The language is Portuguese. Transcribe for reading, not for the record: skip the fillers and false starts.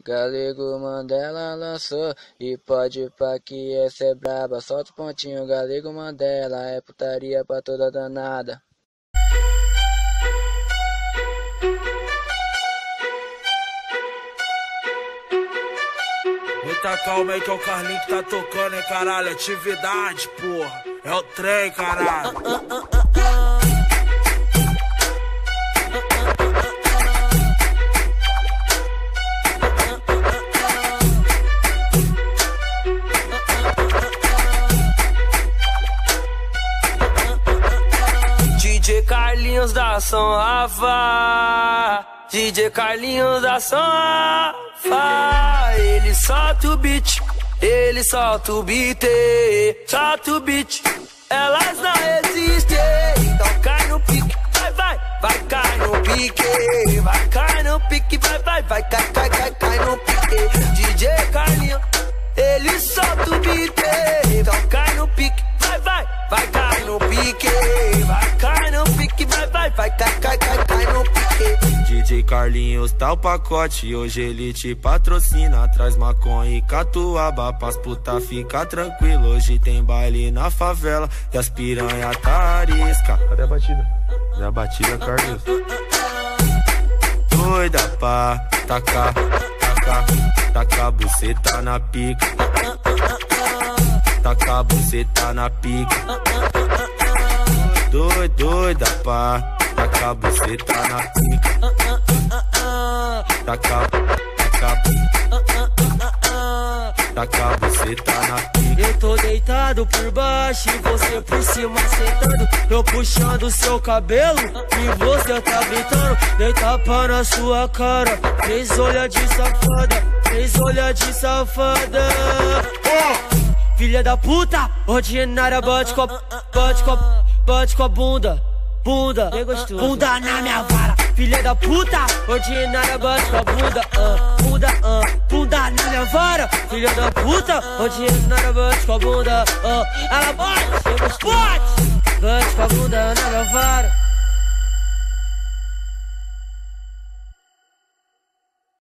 Galego Mandela lançou e pode pá que essa é braba. Solta o pontinho, Galego Mandela é putaria pra toda danada. Muita calma aí que é o Carlinho que tá tocando, hein, caralho. Atividade, porra. É o trem, caralho. DJ Carlinhos da São Rafa, DJ Carlinhos da São Rafa. Ele solta o beat, ele solta o beat, solta o beat. Elas não resistem, então cai no pique, vai cai no pique, vai cai no pique, vai cai no pique. DJ Carlinhos, ele solta o beat, então cai no pique, vai cai no pique, vai cai no pique, vai cai no pique. DJ Carlinhos tá o pacote, hoje ele te patrocina. Traz maconha e catuaba pras puta ficar tranquilo. Hoje tem baile na favela e as piranha tá arisca. Cadê a batida? Cadê a batida, Carlinhos? Doida pá, taca a buceta na pica. Taca a buceta na pica. Doida pá, taca a buceta na pica. Taca a buceta na pica. Eu tô deitado por baixo e você por cima sentado. Eu puxando seu cabelo e você tá gritando. Dei tapa na sua cara, três olhas de safada, três olhas de safada. Filha da puta, ordinária, bate com a bunda, bunda na minha vara. Filha da puta, ordinária, bate com a bunda na minha vara. Filha da puta, ordinária, bate com a bunda, ela bate com a bunda na minha vara.